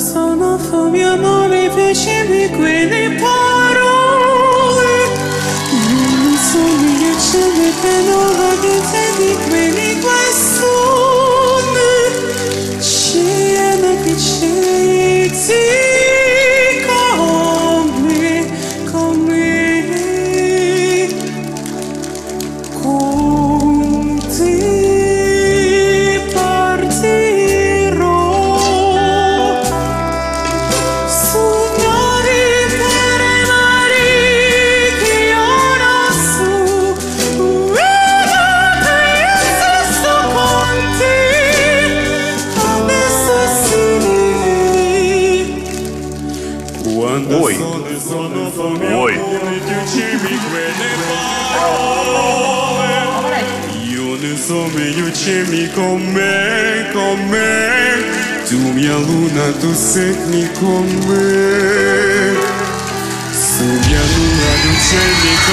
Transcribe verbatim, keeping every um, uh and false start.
sono fobia, amore, piacere, quelle parole. Non so che c'è di penola che te di quelli questione. C'è una piacere come, come, con te. Quando Oi. sono, sono fame, Oi. riducimi quelle parole. Io ne so meglio c'emi con me, con me. Tu mia luna, tu sei con me. Su mia luna, tu c'emi con me.